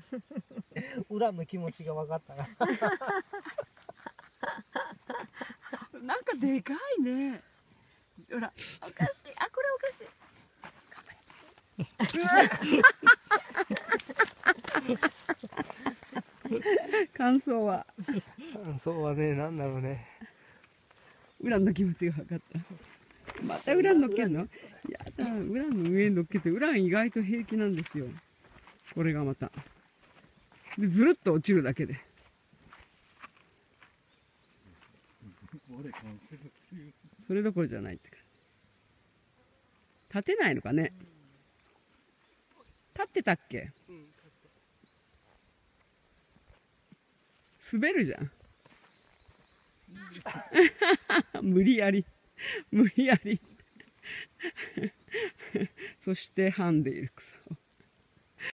裏の気持ちが分かったな。 なんかでかいね。ほら、おかしい。あ、これおかしい。感想は。 そうはね、なんだろうね。 裏の気持ちが分かった。また裏に乗っけんの？やだ、裏の上に乗っけて、裏意外と平気なんですよ。これがまた。で、ずるっと落ちるだけで。それどころじゃないってか。立てないのかね。立ってたっけ？滑るじゃん。無理やり。無理やり。そして、はんでいる草を。